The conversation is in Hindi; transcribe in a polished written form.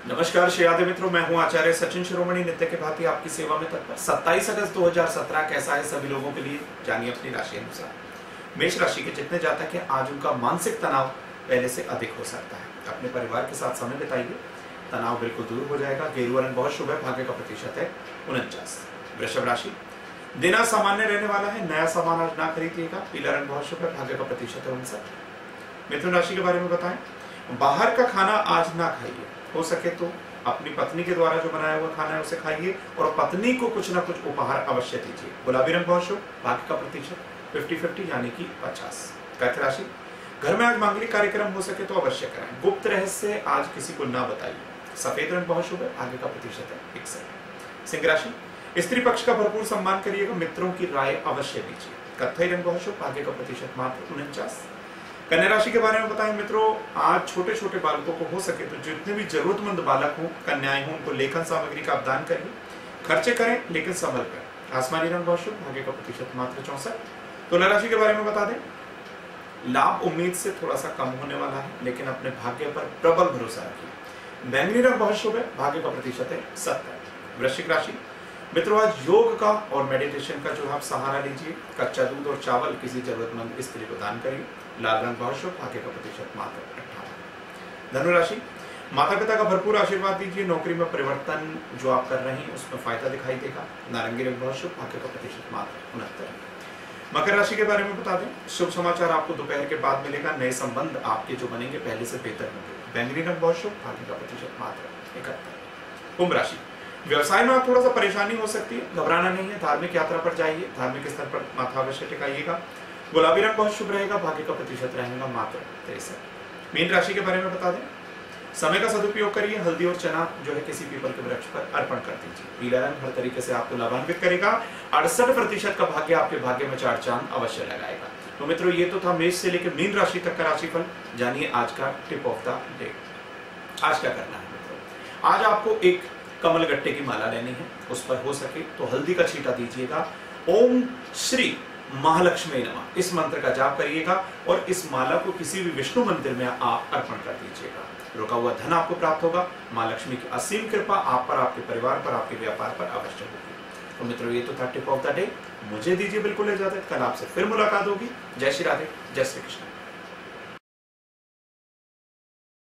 नमस्कार श्रेयादे मित्रों, मैं हूं आचार्य सचिन शिरोमणि, नित्य के भांति आपकी सेवा में तत्पर। 27 अगस्त 2017 कैसा है सभी लोगों के लिए, जानिए अपनी राशि अनुसार। मेष राशि के जितने जातक हैं, आज उनका मानसिक तनाव पहले से अधिक हो सकता है। अपने परिवार के साथ समय बिताइए, तनाव बिल्कुल दूर हो जाएगा। गेरुआ रंग बहुत शुभ है, भाग्य का प्रतिशत है 49। वृषभ राशि, दिन आज सामान्य रहने वाला है, नया सामान आज ना खरीदिएगा। पीला रंग बहुत शुभ है, भाग्य का प्रतिशत है 59। मिथुन राशि के बारे में बताएं, बाहर का खाना आज ना खाइए, हो सके तो अपनी पत्नी के द्वारा जो बनाया हुआ खाना है उसे खाइए और पत्नी को कुछ ना कुछ उपहार अवश्य दीजिए। गुलाबी रंग बहुत शुभ, भाग्य का प्रतिशत 50-50 यानी कि 50। कर्क राशि, घर में आज मांगलिक कार्यक्रम हो सके तो अवश्य करें। गुप्त रहस्य आज किसी को ना बताइए। सफेद रंग बहुत शुभ है, भाग्य का प्रतिशत है 61। सिंह राशि, स्त्री पक्ष का भरपूर सम्मान करिएगा, मित्रों की राय अवश्य लीजिए। कत्थई रंग बहुत शुभ, भाग्य का प्रतिशत मात्र 49। कन्या राशि के बारे में बताएं मित्रों, आज छोटे छोटे बालकों को हो सके तो जितने भी जरूरतमंद बालक हो, कन्याएं हो, उनको लेखन सामग्री का दान करिए। खर्चे करें लेकिन संभल कर। आसमानी रंग बहुत शुभ, भाग्य का प्रतिशत मात्र 64। तुला राशि के बारे में बता दें, लाभ उम्मीद से थोड़ा सा कम होने वाला है, लेकिन अपने भाग्य पर प्रबल भरोसा रखिए। बैंगनी रंग बहुत शुभ है, भाग्य का प्रतिशत है 70। वृश्चिक राशि, मित्रों आज योग का और मेडिटेशन का जो आप सहारा लीजिए। कच्चा दूध और चावल किसी जरूरतमंद स्त्री को दान करिए। लाल रंग बहुत शुभ, भाग्य का प्रतिशत मात्र 58। धनुराशि, माता पिता का भरपूर आशीर्वाद दीजिए। नौकरी में परिवर्तन जो आप कर रहे हैं उसमें फायदा दिखाई देगा। नारंगी रंग बहुत शुभ, भाग्य का प्रतिशत मात्र 69। मकर राशि के बारे में बता दें, शुभ समाचार आपको दोपहर के बाद मिलेगा। नए संबंध आपके जो बनेंगे पहले से बेहतर होंगे। बैंगनी रंग बहुत शुभ, भाग्य का प्रतिशत मात्र 71। कुंभ राशि, व्यवसाय में आप थोड़ा सा परेशानी हो सकती है, घबराना नहीं है। धार्मिक यात्रा पर जाइए, धार्मिक स्थल पर माथा अवश्य टिकाइएगा। गुलाबी रंग बहुत शुभ रहेगा, भाग्य का प्रतिशत रहेगा मात्र 63। मीन राशि के बारे में बता दें, समय का सदुपयोग करिए। हल्दी और चना जो है किसी पीपल के वृक्ष पर अर्पण कर दीजिए। पीला रंग हर तरीके से आपको लाभान्वित करेगा। 68% का भाग्य आपके भाग्य में 4 चांद अवश्य लगाएगा। तो मित्रों, ये तो था मेष से लेकर मीन राशि तक का राशिफल। जानिए आज का टिप ऑफ द डे। आज क्या करना है मित्रों, आज आपको एक कमल गट्टे की माला लेनी है, उस पर हो सके तो हल्दी का छींटा दीजिएगा। ओम श्री महालक्ष्मी नमः इस मंत्र का जाप करिएगा और इस माला को किसी भी विष्णु मंदिर में आप अर्पण कर दीजिएगा। रुका हुआ धन आपको प्राप्त होगा। मां लक्ष्मी की असीम कृपा आप पर, आपके परिवार पर, आपके व्यापार पर अवश्य होगी। तो मित्रों, ये तो था टिप ऑफ द डे। मुझे दीजिए बिल्कुल इजाजत, कल आपसे फिर मुलाकात होगी। जय श्री राधे, जय श्री कृष्ण।